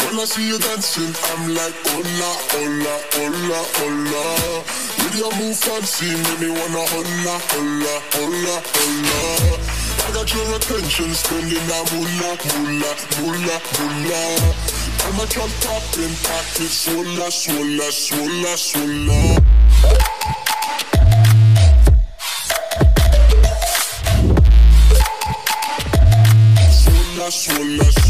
When I see you dancing, I'm like, hola, hola, hola, hola. With your move fancy, make me wanna hola, hola, hola, hola. I got your attention, spending that moolah, moolah, moolah, moolah. I'm a drop popping, pocket, swola, swola, swola, swola. Swola, swola, swola.